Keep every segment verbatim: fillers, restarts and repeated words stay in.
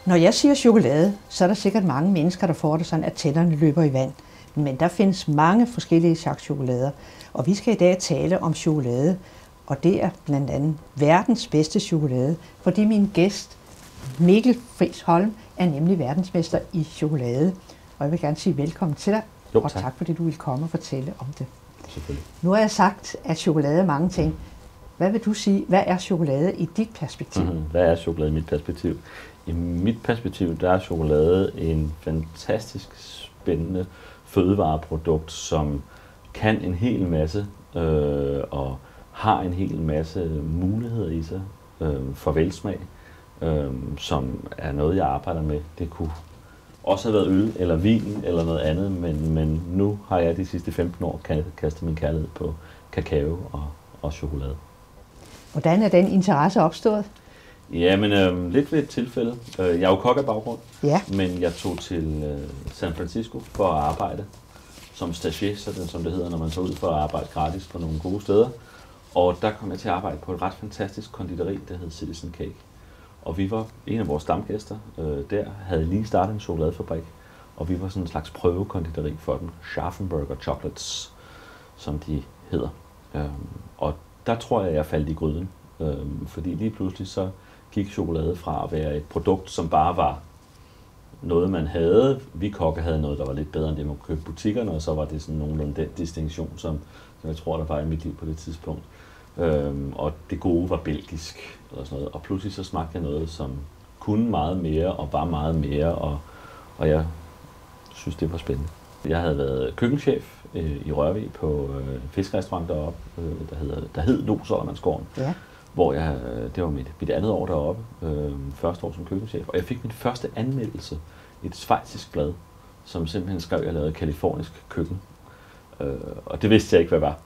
Når jeg siger chokolade, så er der sikkert mange mennesker, der får det sådan, at tænderne løber i vand. Men der findes mange forskellige slags chokolader, og vi skal i dag tale om chokolade, og det er blandt andet verdens bedste chokolade, fordi min gæst, Mikkel Friis Holm, er nemlig verdensmester i chokolade. Og jeg vil gerne sige velkommen til dig, jo, og tak. tak fordi du vil komme og fortælle om det. Selvfølgelig. Nu har jeg sagt, at chokolade er mange ting. Hvad vil du sige, hvad er chokolade i dit perspektiv? Mm-hmm. Hvad er chokolade i mit perspektiv? I mit perspektiv, der er chokolade en fantastisk spændende fødevareprodukt, som kan en hel masse øh, og har en hel masse muligheder i sig øh, for velsmag, øh, som er noget, jeg arbejder med. Det kunne også have været øl eller vin eller noget andet, men, men nu har jeg de sidste femten år kastet min kærlighed på kakao og, og chokolade. Hvordan er den interesse opstået? Jamen, øh, lidt ved et tilfælde. Jeg er jo kok af baggrund, ja. men jeg tog til øh, San Francisco for at arbejde som stagiaire, sådan som det hedder, når man tager ud for at arbejde gratis på nogle gode steder. Og der kom jeg til at arbejde på et ret fantastisk konditori, der hed Citizen Cake. Og vi var en af vores stamgæster øh, der, havde lige startet en chokoladefabrik, og vi var sådan en slags prøvekonditori for den. Scharfenberger Chocolates, som de hedder. Øh, og der tror jeg, jeg faldt i gryden, øh, fordi lige pludselig så gik chokolade fra at være et produkt, som bare var noget, man havde. Vi kokke havde noget, der var lidt bedre end det, man købte i butikkerne, og så var det sådan nogenlunde den distinktion, som, som jeg tror, der var i mit liv på det tidspunkt. Øhm, og det gode var belgisk, eller sådan noget. Og pludselig så smagte jeg noget, som kunne meget mere, og var meget mere, og, og jeg synes, det var spændende. Jeg havde været køkkenchef øh, i Rørvig på øh, en fiskerestaurant deroppe, øh, der, hedder, der hed Lo Sollermandsgården. Ja. Hvor jeg, det var mit, mit andet år deroppe, øh, første år som køkkenchef, og jeg fik min første anmeldelse i et schweizisk blad, som simpelthen skrev, at jeg lavede kalifornisk køkken. Øh, og det vidste jeg ikke, hvad var.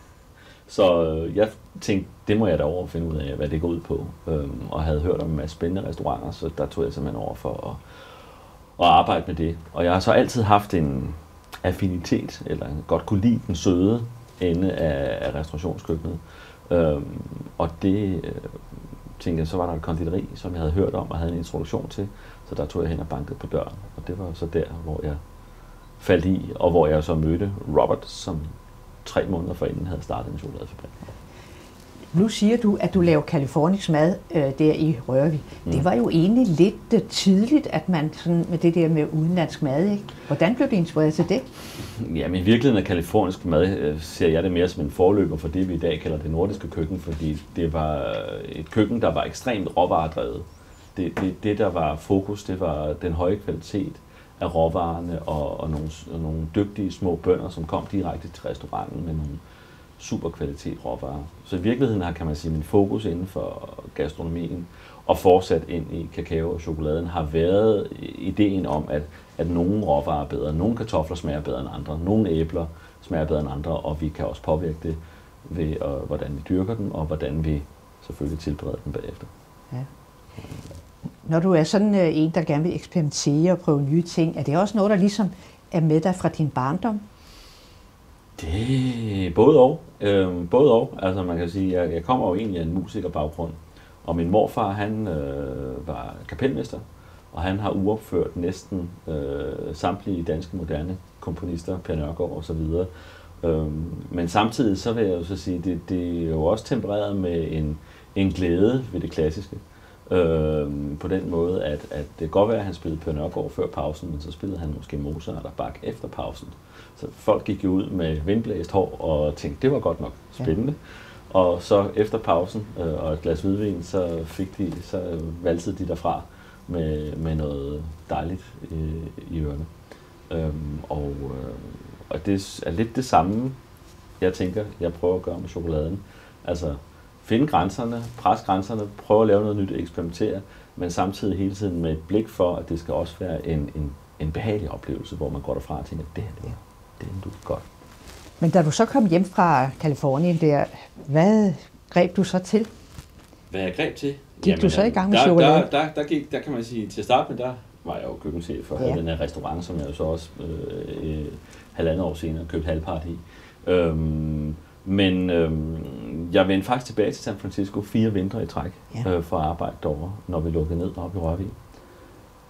Så øh, jeg tænkte, det må jeg da over at finde ud af, hvad det går ud på. Øh, og havde hørt om en masse spændende restauranter, så der tog jeg simpelthen over for at, at arbejde med det. Og jeg har så altid haft en affinitet, eller godt kunne lide den søde ende af, af restaurationskøkkenet. Øhm, og det øh, tænkte jeg, så var der et konditori, som jeg havde hørt om og havde en introduktion til, så der tog jeg hen og bankede på døren, og det var så der, hvor jeg faldt i, og hvor jeg så mødte Robert, som tre måneder forinden havde startet en chokoladefabrik. Nu siger du, at du laver kalifornisk mad øh, der i Rørvig. Mm. Det var jo egentlig lidt øh, tidligt, at man sådan med det der med udenlandsk mad, ikke? Hvordan blev du inspireret til det? Jamen i virkeligheden er kalifornisk mad, øh, ser jeg det mere som en forløber for det, vi i dag kalder det nordiske køkken, fordi det var et køkken, der var ekstremt råvaredrevet. Det, det, det der var fokus, det var den høje kvalitet af råvarerne og, og, nogle, og nogle dygtige små bønder, som kom direkte til restauranten med nogle super kvalitet råvarer. Så i virkeligheden har, kan man sige, min fokus inden for gastronomien og fortsat ind i kakao og chokoladen har været ideen om, at, at nogle råvarer er bedre, nogle kartofler smager bedre end andre, nogle æbler smager bedre end andre, og vi kan også påvirke det ved, og, hvordan vi dyrker dem, og hvordan vi selvfølgelig tilbereder dem bagefter. Ja. Når du er sådan en, der gerne vil eksperimentere og prøve nye ting, er det også noget, der ligesom er med dig fra din barndom? Det er både og. Øhm, både og. Altså man kan sige, jeg, jeg kommer jo egentlig af en musikerbaggrund, og min morfar, han øh, var kapelmester, og han har uopført næsten øh, samtlige danske moderne komponister, Per Nørgård og så videre. Øhm, men samtidig så vil jeg jo så sige, det, det er jo også tempereret med en, en glæde ved det klassiske. Øhm, på den måde, at, at det kan godt være, at han spillede Per Nørgård før pausen, men så spillede han måske Mozart og Bach efter pausen. Så folk gik jo ud med vindblæst hår og tænkte, det var godt nok spændende. Ja. Og så efter pausen øh, og et glas hvidvin, så fik de, så valsede de derfra med, med noget dejligt øh, i ørerne. Øhm, og, øh, og det er lidt det samme, jeg tænker, jeg prøver at gøre med chokoladen. Altså finde grænserne, presse grænserne, prøve at lave noget nyt, eksperimentere, men samtidig hele tiden med et blik for, at det skal også være en, en, en behagelig oplevelse, hvor man går derfra og tænker, det her, det er, det er godt. Men da du så kom hjem fra Californien der, hvad greb du så til? Hvad jeg greb til? Gik Jamen, du så i gang med der, chokolade? Der, der, der, gik, der kan man sige, til at starte med, der var jeg jo køkkenchef for ja. den her restaurant, som jeg jo så også øh, øh, halvandet år senere købte halvpart i. Øhm, men øhm, jeg vendte faktisk tilbage til San Francisco fire vintre i træk ja. øh, for at arbejde derovre, når vi lukkede ned oppe i Rørvig.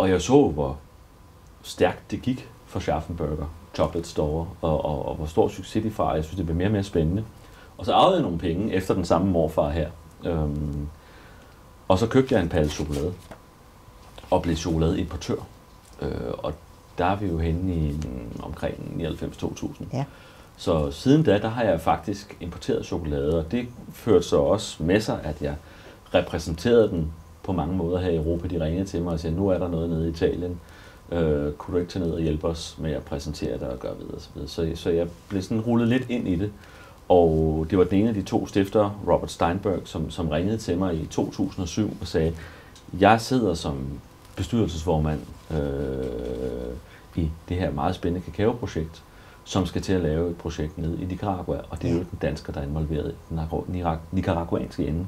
og jeg så, hvor stærkt det gik for Schaffenberger Chocolate Store, og, og, og hvor stor succes de var. Jeg synes, det blev mere og mere spændende. Og så arvede jeg nogle penge efter den samme morfar her. Øhm, og så købte jeg en palle chokolade, og blev chokoladeimportør. Øh, og der er vi jo henne i omkring nioghalvfems to tusind. Ja. Så siden da, der har jeg faktisk importeret chokolade, og det førte så også med sig, at jeg repræsenterede den på mange måder her i Europa. De ringede til mig og sagde, nu er der noget nede i Italien. Øh, kunne du ikke tage ned og hjælpe os med at præsentere det og gøre videre? Så, videre. så, så jeg blev sådan rullet lidt ind i det. Og det var den ene af de to stiftere, Robert Steinberg, som, som ringede til mig i to tusind og syv og sagde, jeg sidder som bestyrelsesformand øh, i det her meget spændende kakaoprojekt, som skal til at lave et projekt nede i Nicaragua, og det er jo den dansker, der er involveret i den nicaraguanske ende.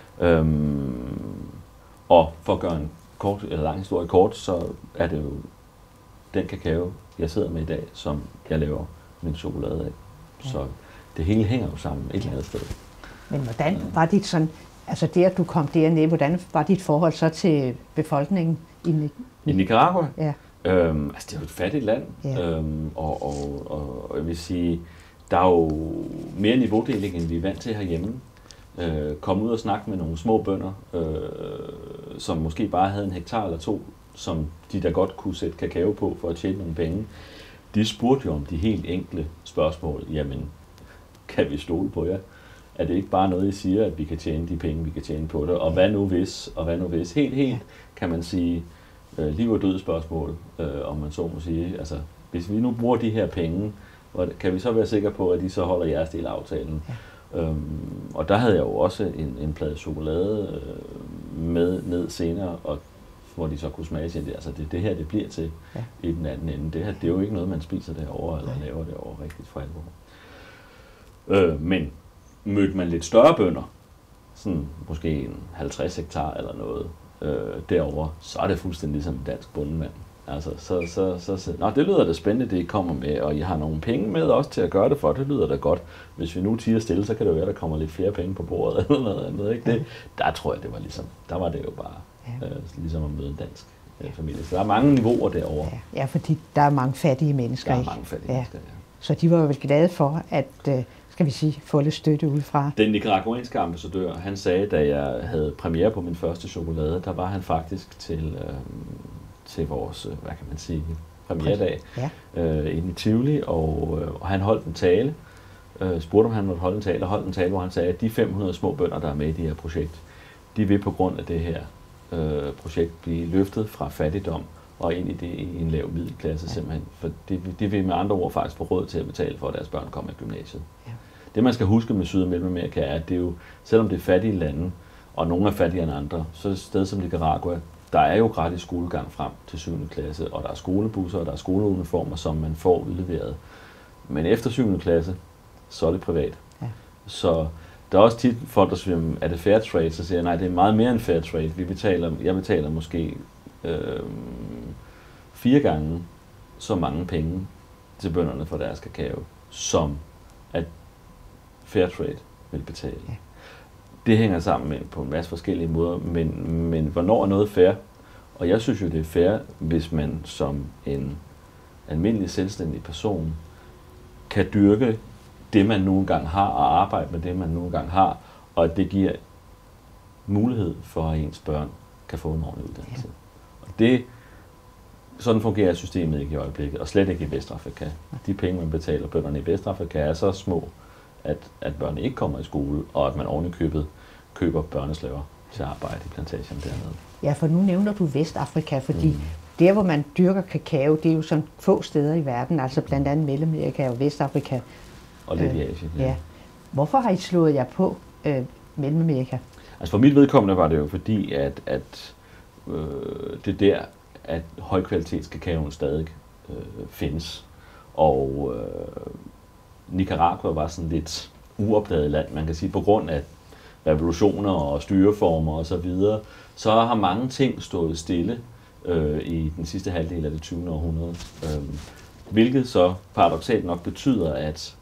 Øhm, og for at gøre en kort, eller lang historie kort, så er det jo den kakao, jeg sidder med i dag, som jeg laver min chokolade af. Ja. Så det hele hænger jo sammen et eller andet sted. Men hvordan var dit sådan, altså det, at du kom dernede, hvordan var dit forhold så til befolkningen i, I Nicaragua? Ja. Øhm, altså det er jo et fattigt land, ja. øhm, og, og, og, og jeg vil sige, der er jo mere niveaudeling, end vi er vant til herhjemme. Øh, kom ud og snakke med nogle små bønder, øh, som måske bare havde en hektar eller to, som de der godt kunne sætte kakao på for at tjene nogle penge. De spurgte jo om de helt enkle spørgsmål. Jamen, kan vi stole på jer? Er det ikke bare noget, I siger, at vi kan tjene de penge, vi kan tjene på det? Og hvad nu hvis? Og hvad nu hvis? Helt, helt, kan man sige, øh, liv og død spørgsmål, øh, om man så må sige. Altså, hvis vi nu bruger de her penge, kan vi så være sikre på, at de så holder jeres del af aftalen? Ja. Øhm, og der havde jeg jo også en, en plade chokolade øh, med ned senere, og hvor de så kunne smage sig det. Altså det, det her, det bliver til ja. I den anden ende. Det her, det er jo ikke noget, man spiser derovre, eller ja. Laver derovre rigtigt for alvor. Øh, men mødte man lidt større bønder, sådan måske en halvtreds hektar eller noget, øh, derovre, så er det fuldstændig ligesom en dansk bondemand. Altså, så, så, så, så, nå, det lyder da spændende, det I kommer med, og I har nogle penge med også til at gøre det for, det lyder da godt. Hvis vi nu tiger stille, så kan det jo være, der kommer lidt flere penge på bordet, eller noget andet, ikke? Det, der tror jeg, det var ligesom, der var det jo bare ja. øh, ligesom at møde en dansk øh, familie. Så der er mange niveauer derovre. Ja, ja, fordi der er mange fattige mennesker. Der er mange fattige ja. mennesker, ja. Så de var jo vel glade for, at øh, skal vi sige, få lidt støtte udefra. Den nicaraguanske ambassadør, han sagde, da jeg havde premiere på min første chokolade, der var han faktisk til... Øh, til vores, hvad kan man sige, premieredag ja. øh, inde i Tivoli, og, øh, og han holdt en tale, øh, spurgte om han måtte holde en tale, og holdt en tale, hvor han sagde, at de fem hundrede små bønder, der er med i det her projekt, de vil på grund af det her øh, projekt blive løftet fra fattigdom og ind i det i en lav middelklasse ja. Simpelthen, for de, de vil med andre ord faktisk få råd til at betale for, at deres børn kommer i gymnasiet. Ja. Det man skal huske med Syd- og Mellemamerika er, at det er jo, selvom det er fattige lande, og nogle er fattigere end andre, så er et sted som Nicaragua, der er jo gratis skolegang frem til syvende klasse, og der er skolebusser, og der er skoleuniformer, som man får udleveret. Men efter syvende klasse, så er det privat. Ja. Så der er også tit folk, der siger, er det fair trade? Så siger jeg, nej, det er meget mere end fair trade. Vi betaler, jeg betaler måske øh, fire gange så mange penge til bønderne for deres kakao, som at fair trade vil betale. Ja. Det hænger sammen med på en masse forskellige måder, men, men hvornår er noget fair? Og jeg synes jo, det er fair, hvis man som en almindelig selvstændig person kan dyrke det, man nogle gange har, og arbejde med det, man nogle gange har, og at det giver mulighed for, at ens børn kan få en ordentlig uddannelse. Ja. Og det, sådan fungerer systemet ikke i øjeblikket, og slet ikke i Vestafrika. De penge, man betaler bønderne i Vestafrika, er så små, at, at børnene ikke kommer i skole, og at man ovenikøbet køber børneslaver til at arbejde i plantagerne dernede. Ja, for nu nævner du Vestafrika, fordi mm. der, hvor man dyrker kakao, det er jo sådan få steder i verden, altså blandt andet Mellemamerika og Vestafrika. Og lidt i Asien, ja. ja. Hvorfor har I slået jer på øh, Mellemamerika? Altså for mit vedkommende var det jo fordi, at, at øh, det der, at højkvalitetskakaoen stadig øh, findes. Og øh, Nicaragua var sådan lidt uopdaget land, man kan sige, på grund af revolutioner og styreformer og så videre, så har mange ting stået stille øh, i den sidste halvdel af det tyvende århundrede. Øh, hvilket så paradoksalt nok betyder, at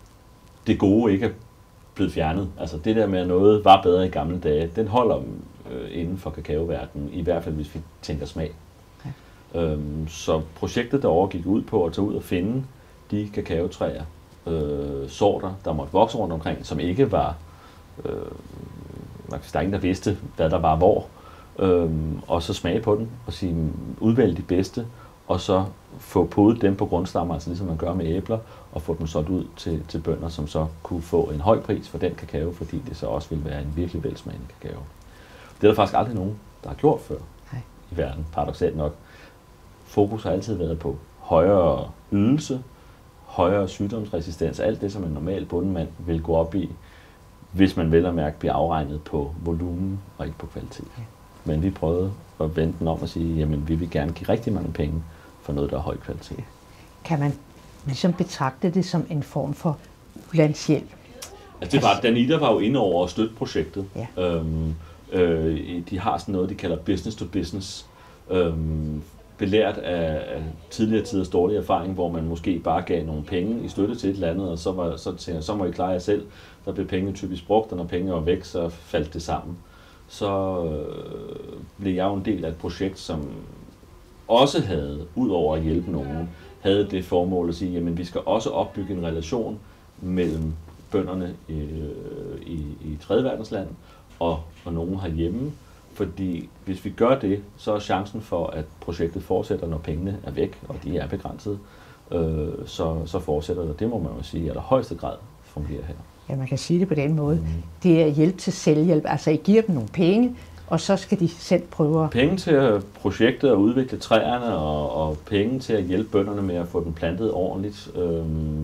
det gode ikke er blevet fjernet. Altså det der med, at noget var bedre i gamle dage, den holder øh, inden for kakaoverdenen, i hvert fald hvis vi tænker smag. Ja. Øhm, så projektet derovre gik ud på at tage ud og finde de kakaotræer, øh, sorter, der måtte vokse rundt omkring, som ikke var, øh, der er ingen, der vidste, hvad der var hvor, øh, og så smage på den og sige, udvælge de bedste, og så få podet dem på grundstammer, altså ligesom man gør med æbler, og få dem solgt ud til, til bønder, som så kunne få en høj pris for den kakao, fordi det så også ville være en virkelig velsmagende kakao. Det er der faktisk aldrig nogen, der har gjort før Nej. i verden, paradoksalt nok. Fokus har altid været på højere ydelse, højere sygdomsresistens, alt det, som en normal bondemand vil gå op i, hvis man vel og mærke bliver afregnet på volumen og ikke på kvalitet. Ja. Men vi prøvede at vende den om og sige, jamen vi vil gerne give rigtig mange penge for noget, der er høj kvalitet. Kan man ligesom betragte det som en form for ulandshjælp? Altså det var, Danida var jo inde over at støtte projektet. Ja. Øhm, øh, de har sådan noget, de kalder business to business. Øhm, belært af, af tidligere tiders dårlige erfaring, hvor man måske bare gav nogle penge i støtte til et eller andet, og så, var, så tænkte jeg, så må I klare jer selv. Der blev pengene typisk brugt, og når pengene var væk, så faldt det sammen. Så øh, blev jeg jo en del af et projekt, som også havde, ud over at hjælpe nogen, havde det formål at sige, jamen vi skal også opbygge en relation mellem bønderne i, i, i tredje verdensland og, og nogen herhjemme. Fordi hvis vi gør det, så er chancen for, at projektet fortsætter, når pengene er væk, og de er begrænsede, øh, så, så fortsætter det. Det må man jo sige, i allerhøjeste grad fungerer her. Ja, man kan sige det på den måde. Mm. Det er hjælp til selvhjælp. Altså, I giver dem nogle penge, og så skal de selv prøve at... Penge til projektet at udvikle træerne, og, og penge til at hjælpe bønderne med at få den plantet ordentligt. Øhm,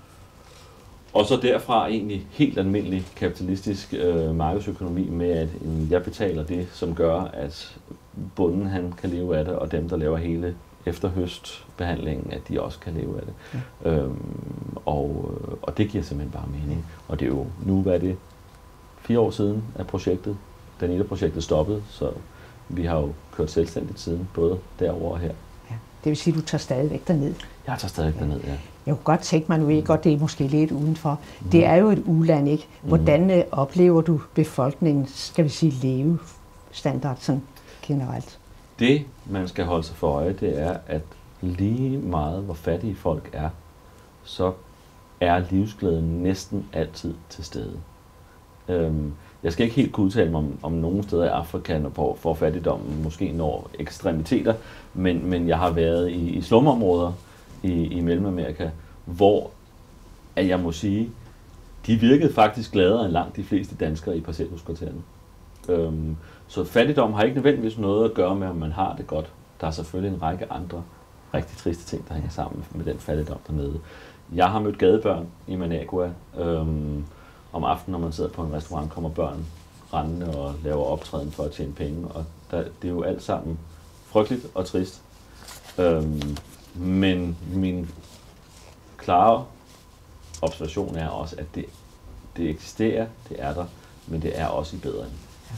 og så derfra egentlig helt almindelig kapitalistisk øh, markedsøkonomi med, at øh, jeg betaler det, som gør, at bonden han kan leve af det, og dem, der laver hele efterhøstbehandlingen, at de også kan leve af det. Ja. Øhm, og, og det giver simpelthen bare mening. Og det er jo nu, hvad er det, fire år siden af projektet. Danida-projektet stoppede, så vi har jo kørt selvstændigt siden, både derovre og her. Ja. Det vil sige, at du tager stadigvæk derned? Jeg tager stadigvæk ja. derned, ja. Jeg kunne godt tænke mig, nu ikke, og det er måske lidt udenfor. Mm. Det er jo et uland, ikke? Hvordan mm. oplever du befolkningens, skal vi sige, levestandard sådan generelt? Det, man skal holde sig for øje, det er, at lige meget hvor fattige folk er, så er livsglæden næsten altid til stede. Øhm, jeg skal ikke helt kunne udtale mig om, om nogle steder i Afrika, hvor, hvor fattigdommen måske når ekstremiteter, men, men jeg har været i, i slumområder i, i Mellemamerika, hvor at jeg må sige, de virkede faktisk gladere end langt de fleste danskere i parcelhuskvartererne. Øhm, så fattigdom har ikke nødvendigvis noget at gøre med, om man har det godt. Der er selvfølgelig en række andre rigtig triste ting, der hænger sammen med den fattigdom dernede. Jeg har mødt gadebørn i Managua. Øhm, om aftenen, når man sidder på en restaurant, kommer børn rendende og laver optræden for at tjene penge. Og der, det er jo alt sammen frygteligt og trist. Øhm, men min klare observation er også, at det, det eksisterer, det er der, men det er også i bedring.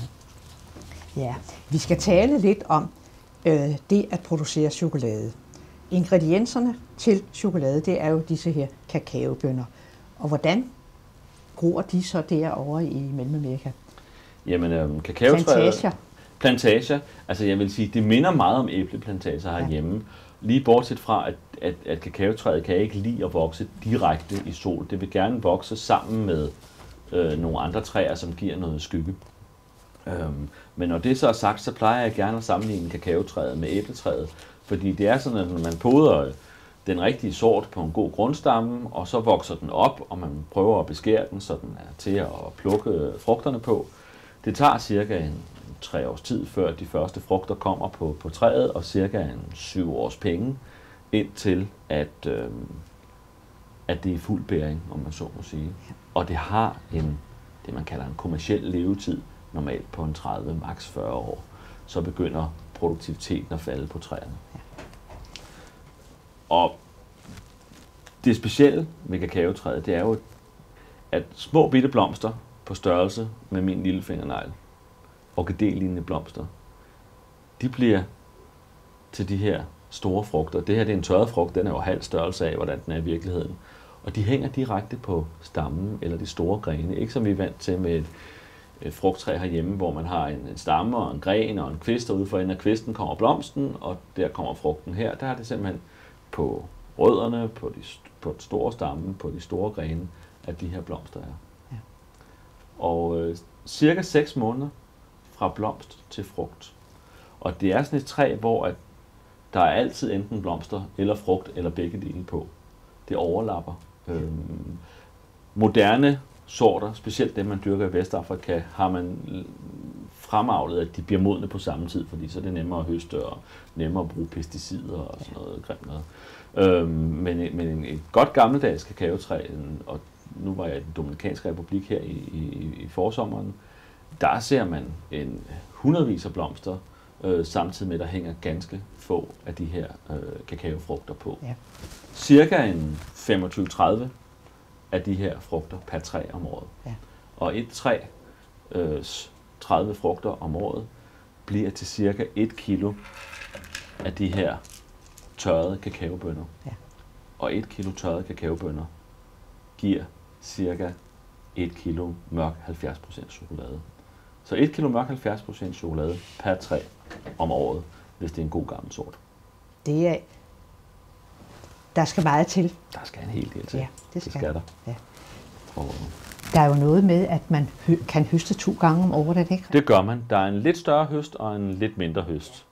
Ja, vi skal tale lidt om øh, det at producere chokolade. Ingredienserne til chokolade, det er jo disse her kakaobønner. Og hvordan gror de så derovre i Mellemamerika? Jamen, øhm, kakaotræer... Plantager. Plantager. Altså, jeg vil sige, det minder meget om æbleplantager herhjemme. Ja. Lige bortset fra, at, at, at kakaotræet kan ikke lide at vokse direkte i sol. Det vil gerne vokse sammen med øh, nogle andre træer, som giver noget skygge. Øhm, men når det så er sagt, så plejer jeg gerne at sammenligne kakaotræet med æbletræet. Fordi det er sådan, at man poder den rigtige sort på en god grundstamme, og så vokser den op, og man prøver at beskære den, så den er til at plukke frugterne på. Det tager cirka en tre års tid, før de første frugter kommer på, på træet, og cirka en syv års penge, indtil at, øh, at det er fuld bæring, om man så må sige. Og det har en, det man kalder en kommerciel levetid, normalt på en tredive, maks fyrre år. Så begynder produktiviteten at falde på træerne. Og det specielle med kakaotræet, det er jo, at små bitte blomster på størrelse med min lille fingernegl, orkidé-lignende blomster, de bliver til de her store frugter. Det her det er en tørret frugt, den er jo halv størrelse af, hvordan den er i virkeligheden. Og de hænger direkte på stammen eller de store grene, ikke som vi er vant til med et, et frugttræ herhjemme, hvor man har en, en stamme og en gren og en kvist, og ude for enden af kvisten kommer blomsten, og der kommer frugten her. Der er det simpelthen på rødderne, på, de, på den store stamme, på de store grene, at de her blomster er. Ja. Og øh, cirka seks måneder fra blomst til frugt. Og det er sådan et træ, hvor at der er altid enten blomster eller frugt eller begge dele på. Det overlapper. Øhm, moderne sorter, specielt dem man dyrker i Vestafrika, har man fremavlet, at de bliver modne på samme tid, fordi så er det nemmere at høste og nemmere at bruge pesticider og sådan noget grimt noget. Øhm, men men en, et godt gammeldags kakaotræ, og nu var jeg i den Dominikanske Republik her i, i, i forsommeren, der ser man en hundredvis af blomster, øh, samtidig med, at der hænger ganske få af de her øh, kakaofrugter på. Ja. Cirka en femogtyve til tredive af de her frugter per træ om året. Ja. Og et træ, øh, tredive frugter om året, bliver til cirka et kilo af de her tørrede kakaobønner. Ja. Og et kilo tørrede kakaobønner giver cirka et kilo mørk halvfjerds procent chokolade. Så et kilo mørk halvfjerds procent chokolade per træ om året, hvis det er en god gammel sort. Det er... Der skal meget til. Der skal en hel del til. Ja, det skal, det skal der. Ja. Og der er jo noget med, at man hø- kan høste to gange om året, er det ikke? Det gør man. Der er en lidt større høst og en lidt mindre høst.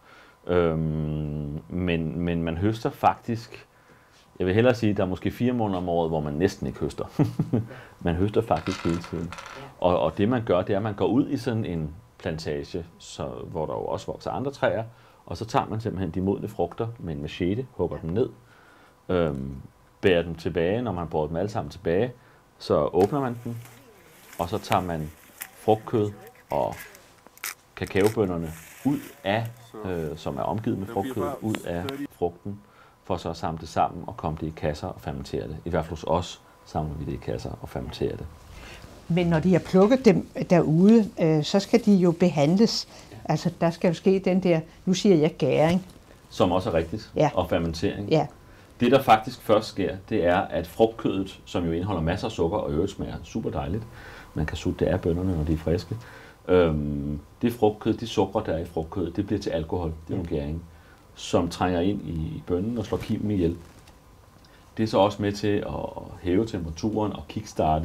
Øhm, men, men man høster faktisk, jeg vil hellere sige, der er måske fire måneder om året, hvor man næsten ikke høster. Man høster faktisk hele tiden. Og, og det man gør, det er, at man går ud i sådan en plantage, så, hvor der jo også vokser andre træer, og så tager man simpelthen de modne frugter med en machete, hugger dem ned, øhm, bærer dem tilbage, når man bruger dem alle sammen tilbage, så åbner man dem, og så tager man frugtkød og kakaobønnerne ud af, øh, som er omgivet med frugtkød, ud af frugten, for så at samle det sammen og komme det i kasser og fermentere det. I hvert fald hos os samler vi det i kasser og fermenterer det. Men når de har plukket dem derude, øh, så skal de jo behandles. Ja. Altså der skal jo ske den der, nu siger jeg gæring. Som også er rigtigt, ja. Og fermentering. Ja. Det, der faktisk først sker, det er, at frugtkødet, som jo indeholder masser af sukker og øvrigt smager super dejligt, man kan sutte det af bønnerne, når de er friske, øhm, det frugtkød, de sukker, der er i frugtkødet, det bliver til alkohol, det er en gæring, som trænger ind i bønnen og slår kimen ihjel. Det er så også med til at hæve temperaturen og kickstarte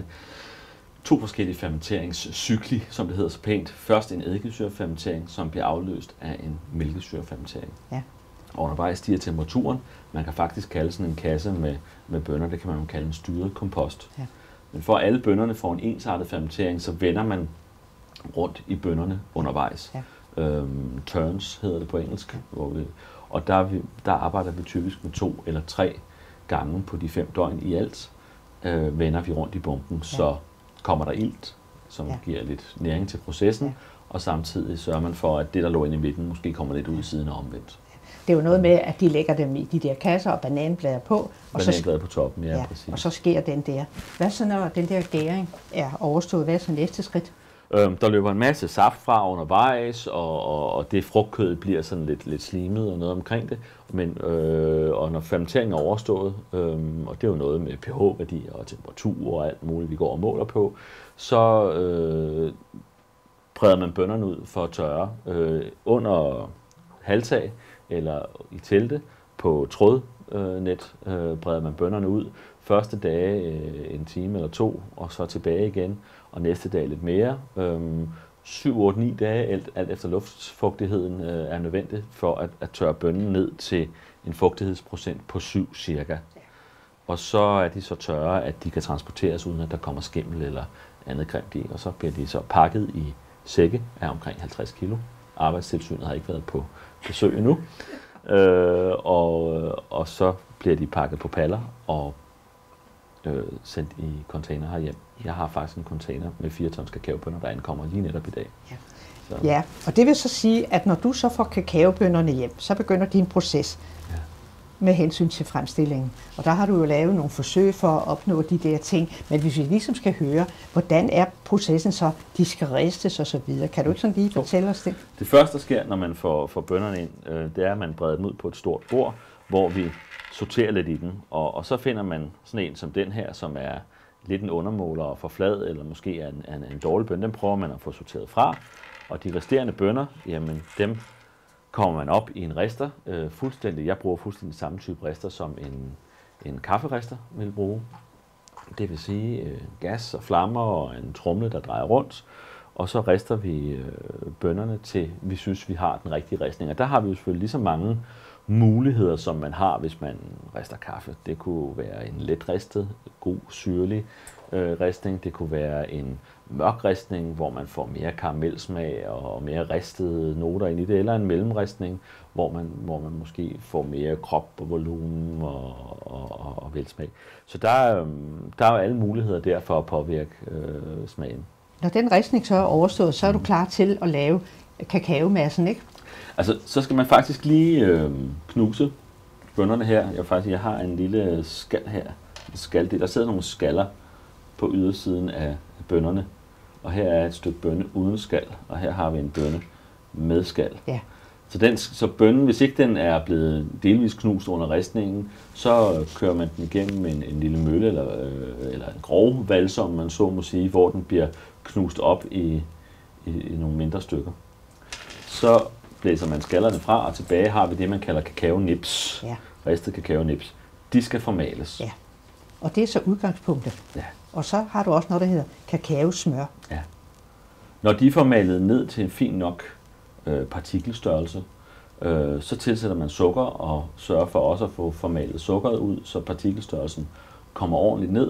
to forskellige fermenteringscykli, som det hedder så pænt. Først en eddikesyrefermentering, som bliver afløst af en mælkesyrefermentering. Ja. Og undervejs stiger temperaturen. Man kan faktisk kalde sådan en kasse med, med bønner, det kan man jo kalde en styret kompost. Ja. Men for at alle bønnerne får en ensartet fermentering, så vender man rundt i bønnerne undervejs. Ja. Øhm, turns hedder det på engelsk. Ja. Hvor vi, og der, vi, der arbejder vi typisk med to eller tre gange på de fem døgn i alt. Øh, vender vi rundt i bunken, ja. Så kommer der ilt, som ja. Giver lidt næring til processen, ja. Og samtidig sørger man for, at det, der lå inde i midten, måske kommer lidt ud i siden og omvendt. Det er jo noget med, at de lægger dem i de der kasser og bananblader på. Og bananblader på toppen, ja, ja, præcis. Og så sker den der. Hvad så, når den der gæring er overstået? Hvad er så næste skridt? Øhm, der løber en masse saft fra undervejs, og, og, og det frugtkød bliver sådan lidt, lidt slimet og noget omkring det. Men, øh, og når fermenteringen er overstået, øh, og det er jo noget med pH-værdi og temperatur og alt muligt, vi går og måler på, så øh, breder man bønnerne ud for at tørre øh, under halvtag eller i telte på trådnet øh, breder man bønnerne ud. Første dage øh, en time eller to, og så tilbage igen, og næste dag lidt mere. Øhm, syv, otte, ni dage, alt, alt efter luftfugtigheden øh, er nødvendigt for at, at tørre bønnen ned til en fugtighedsprocent på syv cirka. Ja. Og så er de så tørre, at de kan transporteres uden at der kommer skimmel eller andet grimt i, og så bliver de så pakket i sække af omkring halvtreds kilo. Arbejdstilsynet har ikke været på besøg endnu. Øh, og, og så bliver de pakket på paller og øh, sendt i container herhjem. Jeg har faktisk en container med fire tons kakaobønner, der ankommer lige netop i dag. Ja. Så. Ja, og det vil så sige, at når du så får kakaobønnerne hjem, så begynder din proces ja. Med hensyn til fremstillingen. Og der har du jo lavet nogle forsøg for at opnå de der ting. Men hvis vi ligesom skal høre, hvordan er processen så, de skal ristes og så videre. Kan du ikke sådan lige fortælle os det? Det første, der sker, når man får, får bønnerne ind, øh, det er, at man breder dem ud på et stort bord, hvor vi sorterer lidt i den. Og, og så finder man sådan en som den her, som er lidt en undermåler og for flad, eller måske er en, en, en dårlig bønne, dem prøver man at få sorteret fra. Og de resterende bønner, jamen dem kommer man op i en rister, øh, fuldstændig. Jeg bruger fuldstændig samme type rister, som en, en kafferister vil bruge. Det vil sige øh, gas og flammer og en tromle, der drejer rundt. Og så rister vi øh, bønnerne til, vi synes, vi har den rigtige ristning. Og der har vi jo selvfølgelig lige så mange muligheder, som man har, hvis man rister kaffe. Det kunne være en let ristet, god, syrlig øh, ristning. Det kunne være en mørk ristning, hvor man får mere karamelsmag og mere ristede noter ind i det, eller en mellemristning, hvor man, hvor man måske får mere krop og volumen og, og, og, og velsmag. Så der er, der er jo alle muligheder der for at påvirke øh, smagen. Når den ristning så er overstået, så er du klar til at lave kakaomassen, ikke? Altså, så skal man faktisk lige øh, knuse bønnerne her. Jeg, faktisk, jeg har en lille skal her. En skal, der sidder nogle skaller på ydersiden af bønnerne. Og her er et stykke bønne uden skal, og her har vi en bønne med skal. Ja. Så, den, så bønnen, hvis ikke den er blevet delvis knust under ristningen, så kører man den igennem en, en lille mølle, eller, øh, eller en grov valse, om man så må sige, hvor den bliver knust op i, i, i nogle mindre stykker. Så blæser man skallerne fra, og tilbage har vi det, man kalder kakaonips. Ja. Ristet kakaonips. De skal formales. Ja. Og det er så udgangspunktet. Ja. Og så har du også noget, der hedder kakaosmør. Ja. Når de er formalet ned til en fin nok øh, partikelstørrelse, øh, så tilsætter man sukker og sørger for også at få formalet sukkeret ud, så partikelstørrelsen kommer ordentligt ned.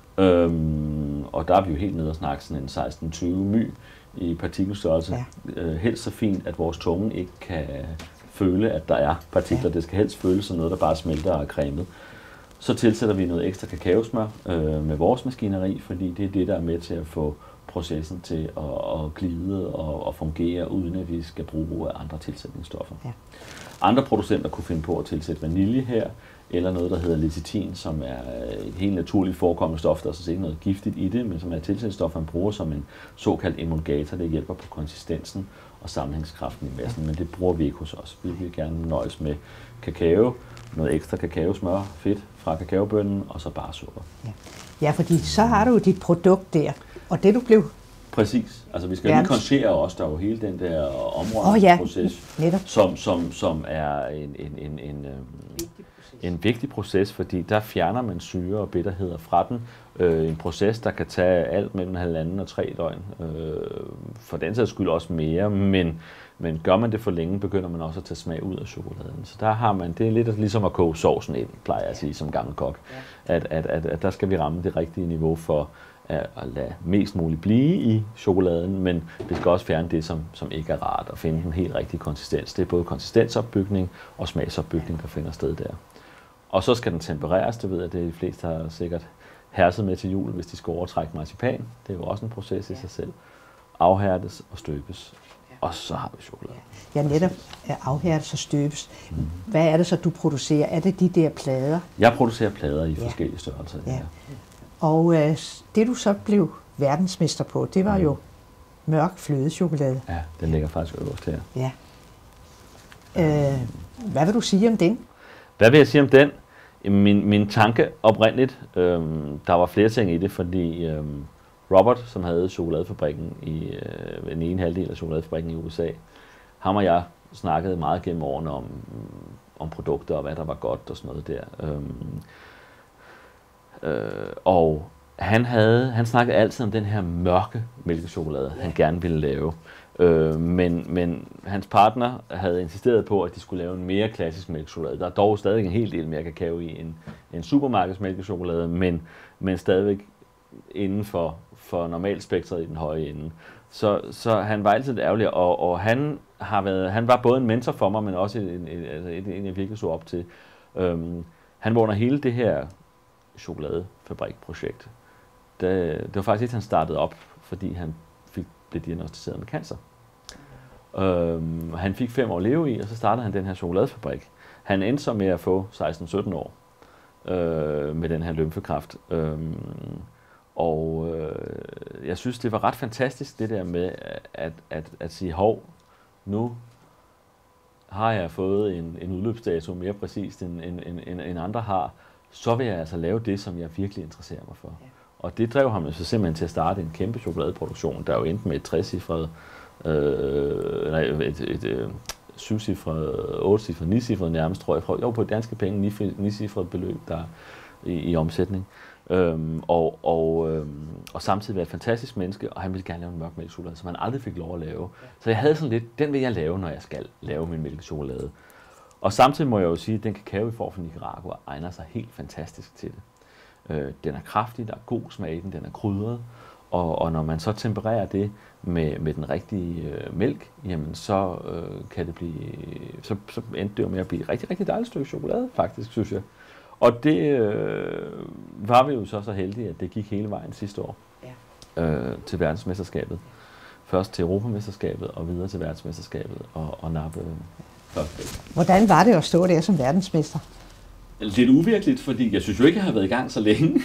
Øhm, og der er vi jo helt nede og snakke sådan en seksten til tyve my i partikelstørrelse. Ja. Øh, helst så fint, at vores tunge ikke kan føle, at der er partikler. Ja. Det skal helst føles som noget, der bare smelter og er cremet. Så tilsætter vi noget ekstra kakaosmør øh, med vores maskineri, fordi det er det, der er med til at få processen til at, at glide og at fungere, uden at vi skal bruge andre tilsætningsstoffer. Ja. Andre producenter kunne finde på at tilsætte vanilje her, eller noget, der hedder lecitin, som er et helt naturligt forekommende stof. Der er så ikke noget giftigt i det, men som er et tilsætningsstof, man bruger som en såkaldt emulgator. Det hjælper på konsistensen og sammenhængskraften i massen, men det bruger vi ikke hos os. Vi vil gerne nøjes med kakao, noget ekstra kakaosmør, fedt fra kakaobønnen, og så bare sukker. Ja. Ja, fordi så har du jo dit produkt der, og det du blev... Præcis. Altså vi skal lige konchere også, der er jo hele den der områdningsproces, oh, ja. som, som, som er en, en, en, en, en vigtig proces, fordi der fjerner man syre og bitterheder fra den. Øh, en proces, der kan tage alt mellem halvanden og tre døgn. Øh, for den sags skyld også mere, men, men gør man det for længe, begynder man også at tage smag ud af chokoladen. Så der har man, det er lidt ligesom at koge sovsen ind, plejer jeg at sige som gammel kok. At, at, at, at der skal vi ramme det rigtige niveau for at lade mest muligt blive i chokoladen, men vi skal også fjerne det, som, som ikke er rart, og finde den helt rigtige konsistens. Det er både konsistensopbygning og smagsopbygning, der finder sted der. Og så skal den tempereres, det ved jeg, det de fleste har sikkert herset med til jul, hvis de skal overtrække marcipan. Det er jo også en proces i sig selv. Afhærdes og støbes, og så har vi chokolade. Ja, netop afhærdes og støbes. Mm. Hvad er det så, du producerer? Er det de der plader? Jeg producerer plader i ja. forskellige størrelser. Ja. Ja. Og øh, det du så blev verdensmester på, det var mm. jo mørk flødechokolade. Ja, den ligger faktisk øverst her. Ja. Øh, hvad vil du sige om den? Hvad vil jeg sige om den? Min, min tanke oprindeligt, øhm, der var flere ting i det, fordi øhm, Robert, som havde chokoladefabrikken i øh, den ene halvdel af chokoladefabrikken i U S A, ham og jeg snakkede meget gennem årene om, om produkter og hvad der var godt og sådan noget der. Øhm, øh, og han, havde, han snakkede altid om den her mørke mælkechokolade, ja. han gerne ville lave. Øh, men, men hans partner havde insisteret på, at de skulle lave en mere klassisk mælkechokolade. Der er dog stadig en hel del mere kakao i en, en supermarkedsmælkechokolade, men, men stadigvæk inden for, for normalspektret i den høje ende. Så, så han var altid ærgerlig, og, og han, har været, han var både en mentor for mig, men også en, en, altså en, en jeg virkelig så op til. Øhm, han var under hele det her chokoladefabrikprojekt. Det, det var faktisk et, han startede op, fordi han fik, blev diagnosticeret med cancer. Øhm, han fik fem år at leve i, og så startede han den her chokoladefabrik. Han endte så med at få seksten sytten år øh, med den her lymfekræft. Øhm, og øh, jeg synes, det var ret fantastisk, det der med at, at, at sige, hov, nu har jeg fået en, en udløbsdato mere præcist, end, end, end, end andre har, så vil jeg altså lave det, som jeg virkelig interesserer mig for. Ja. Og det drev ham så simpelthen til at starte en kæmpe chokoladeproduktion, der jo endte med et trecifret, øh, nej, et, et, et syvcifret, ottecifret, nicifret nærmest, tror jeg. Jo, på danske penge, nicifret beløb, der i, i omsætning. Øhm, og, og, øhm, og samtidig være et fantastisk menneske, og han ville gerne lave en mørk mælkechokolade, som han aldrig fik lov at lave. Så jeg havde sådan lidt, den vil jeg lave, når jeg skal lave min mælkechokolade. Og samtidig må jeg jo sige, at den kakao, vi får fra Nicaragua, egner sig helt fantastisk til det. Øh, den er kraftig, der er god smag i den, den er krydret, og, og når man så tempererer det med, med den rigtige øh, mælk, jamen så øh, kan det blive, så, så endte det jo med at blive et rigtig, rigtig dejligt stykke chokolade, faktisk, synes jeg. Og det øh, var vi jo så så heldige, at det gik hele vejen sidste år ja. øh, til verdensmesterskabet. Først til Europamesterskabet og videre til verdensmesterskabet og, og nappe først. Hvordan var det at stå der som verdensmester? Lidt uvirkeligt, fordi jeg synes jo ikke, jeg har været i gang så længe.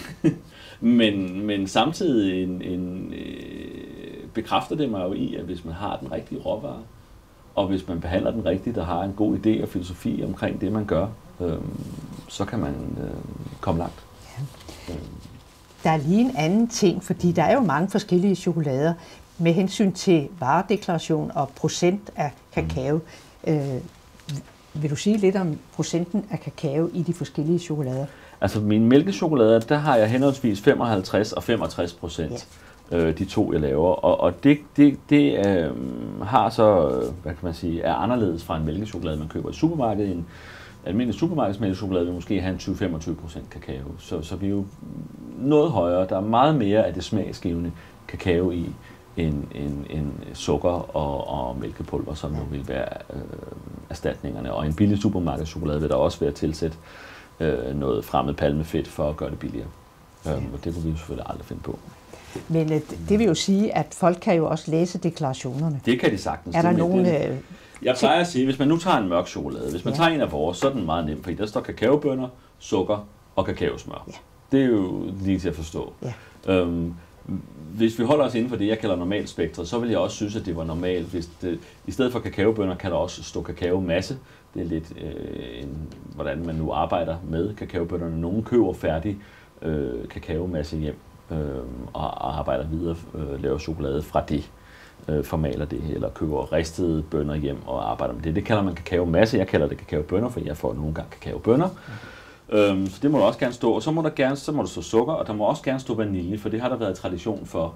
men, men samtidig en, en, øh, bekræfter det mig jo i, at hvis man har den rigtige råvare, og hvis man behandler den rigtigt og har en god idé og filosofi omkring det, man gør, øh, så kan man øh, komme langt. Ja. Øh. Der er lige en anden ting, fordi der er jo mange forskellige chokolader med hensyn til varedeklaration og procent af kakao. Mm. Øh, vil du sige lidt om procenten af kakao i de forskellige chokolader? Altså mine mælkechokolader, der har jeg henholdsvis femoghalvtreds og femogtres procent. Ja. Øh, de to, jeg laver. Og, og det, det, det øh, har så, hvad kan man sige, er anderledes fra en mælkechokolade, man køber i supermarkedet. En almindelig supermarkedsmælkechokolade vil måske have en tyve til femogtyve procent kakao. Så, så vi er jo noget højere. Der er meget mere af det smagsgivende kakao i end, end, end sukker og, og mælkepulver, som jo vil være øh, erstatningerne. Og en billig supermarkedschokolade vil der også være tilsæt øh, noget fremmed palmefedt for at gøre det billigere. Ja. Um, og det kunne vi jo selvfølgelig aldrig finde på. Men øh, det vil jo sige, at folk kan jo også læse deklarationerne. Det kan de sagtens. Er der nogen... Øh, jeg plejer at sige, hvis man nu tager en mørk chokolade, hvis man ja. tager en af vores, så er den meget nem, fordi der står kakaobønner, sukker og kakaosmør. Ja. Det er jo lige til at forstå. Ja. Um, hvis vi holder os inden for det, jeg kalder normalt spektret, så vil jeg også synes, at det var normalt, hvis det, i stedet for kakaobønner kan der også stå kakaomasse. Det er lidt, øh, en, hvordan man nu arbejder med kakaobønnerne. Nogle køber færdig øh, kakaomasse hjem øh, og arbejder videre, øh, laver chokolade fra det, øh, formaler det, eller køber ristede bønner hjem og arbejder med det. Det kalder man kakaomasse, jeg kalder det kakaobønner, for jeg får nogle gange kakaobønner. Øhm, så det må der også gerne stå, og så må der gerne, så må der stå sukker, og der må også gerne stå vanilje, for det har der været tradition for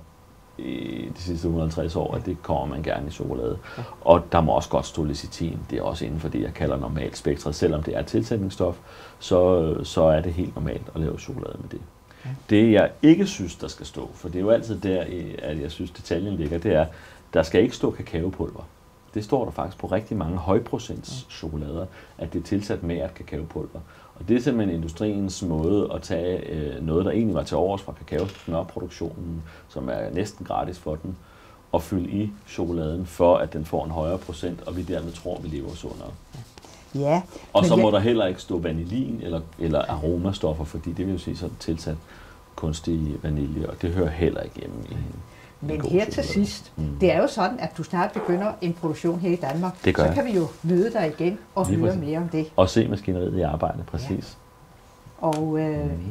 i de sidste et hundrede og halvtreds år, at det kommer man gerne i chokolade. Og der må også godt stå lecitin, det er også inden for det, jeg kalder normalt spektret. Selvom det er tilsætningsstof, så, så er det helt normalt at lave chokolade med det. Det jeg ikke synes, der skal stå, for det er jo altid der, at jeg synes detaljen ligger, det er, der skal ikke stå kakaopulver. Det står der faktisk på rigtig mange højprocents chokolader, at det er tilsat mært kakaopulver. Og det er simpelthen industriens måde at tage øh, noget, der egentlig var til overs fra kakaosmørproduktionen, som er næsten gratis for den, og fylde i chokoladen, for at den får en højere procent, og vi dermed tror, vi lever sundere. Ja. Og så må jeg... der heller ikke stå vanilin eller, eller aromastoffer, fordi det vil jo sige sådan tilsat kunstig vanilje, og det hører heller ikke hjemme i en Men her chokolade. Til sidst, mm. det er jo sådan, at du snart begynder en produktion her i Danmark. Så jeg. kan vi jo møde dig igen og Lige høre præcis. mere om det. Og se maskineriet i arbejde, præcis. Ja. Og øh, mm.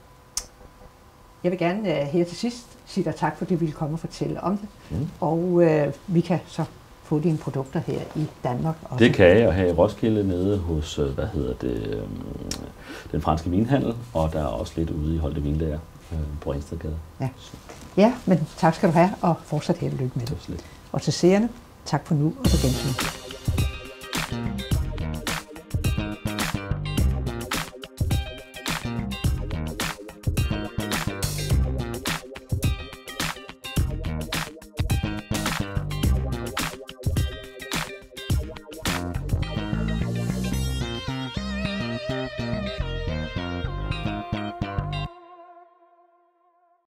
jeg vil gerne uh, her til sidst sige dig tak, fordi du ville komme og fortælle om det. Mm. Og øh, vi kan så få dine produkter her i Danmark også. Det kan jeg, og her i Roskilde nede hos, hvad hedder det, den franske vinhandel, og der er også lidt ude i Holte Vinlager på Ringstedgade. Ja. ja, men tak skal du have, og fortsat held og lykke med det. Og til seerne, tak for nu og på gensyn.